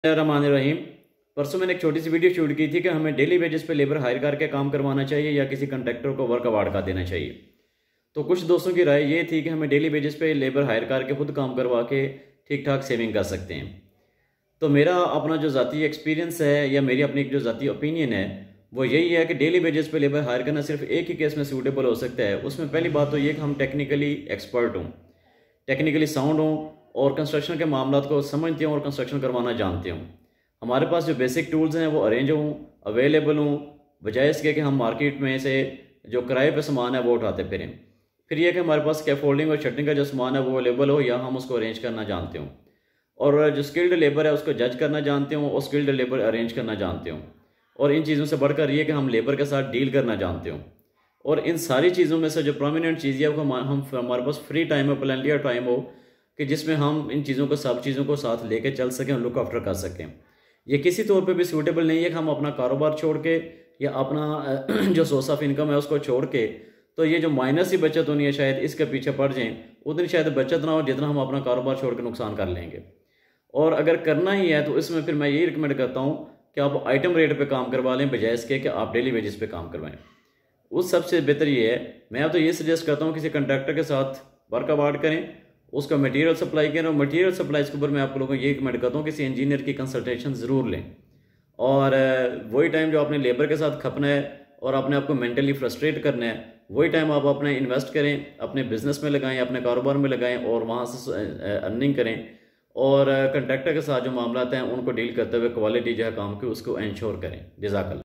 रहीम। परसों मैंने एक छोटी सी वीडियो शूट की थी कि हमें डेली बेसिस पे लेबर हायर करके काम करवाना चाहिए या किसी कंट्रैक्टर को वर्क अवार्ड का देना चाहिए। तो कुछ दोस्तों की राय ये थी कि हमें डेली बेसिस पे लेबर हायर करके खुद काम करवा के ठीक ठाक सेविंग कर सकते हैं। तो मेरा अपना जो ज़ाती एक्सपीरियंस है या मेरी अपनी जो ज़ाती ओपिनियन है वो यही है कि डेली बेसिस पे लेबर हायर करना सिर्फ एक ही केस में सूटेबल हो सकता है। उसमें पहली बात तो ये कि हम टेक्निकली एक्सपर्ट हों, टेक्निकली साउंड हों और कंस्ट्रक्शन के मामलों को समझते हों और कंस्ट्रक्शन करवाना जानते हों। हमारे पास जो बेसिक टूल्स हैं वो अरेंज हों, अवेलेबल हों, बजाय इसके कि हम मार्केट में से जो किराए पे सामान है वो उठाते फिरें। फिर यह कि हमारे पास स्कैफोल्डिंग और शटरिंग का जो सामान है वो अवेलेबल हो या हम उसको अरेंज करना जानते हों, और जो स्किल्ड लेबर है उसको जज करना जानते हों और स्किल्ड लेबर अरेंज करना जानते हों। और इन चीज़ों से बढ़कर ये कि हम लेबर के साथ डील करना जानते हों। और इन सारी चीज़ों में से जो प्रोमिनेंट चीज़ है वो हम हमारे पास फ्री टाइम हो, प्लानियर टाइम हो कि जिसमें हम इन चीज़ों को सब चीज़ों को साथ लेके चल सकें और लुक आफ्टर कर सकें। ये किसी तौर पे भी सूटेबल नहीं है कि हम अपना कारोबार छोड़ के या अपना जो सोर्स ऑफ इनकम है उसको छोड़ के तो ये जो माइनस ही बचत होनी है शायद इसके पीछे पड़ जाएं, उतनी शायद बचत ना हो जितना हम अपना कारोबार छोड़ के नुकसान कर लेंगे। और अगर करना ही है तो इसमें फिर मैं यही रिकमेंड करता हूँ कि आप आइटम रेट पे काम करवा लें बजाय इसके कि आप डेली वेजेस पे काम करवाएं। उस सबसे बेहतर ये है, मैं तो ये सजेस्ट करता हूँ किसी कंट्रैक्टर के साथ वर्क अवार्ड करें, उसका मटेरियल सप्लाई करें और मटेरियल सप्लाई के ऊपर मैं आप लोगों को ये रिकमेंड करता हूँ किसी इंजीनियर की कंसल्टेशन ज़रूर लें। और वही टाइम जो आपने लेबर के साथ खपना है और अपने आप को मेंटली फ्रस्ट्रेट करना है वही टाइम आप अपने इन्वेस्ट करें, अपने बिजनेस में लगाएं, अपने कारोबार में लगाएं और वहाँ से अर्निंग करें। और कंट्रैक्टर के साथ जो मामला हैं उनको डील करते हुए क्वालिटी जो है काम की उसको इंश्योर करें। जज़ाकल्लाह।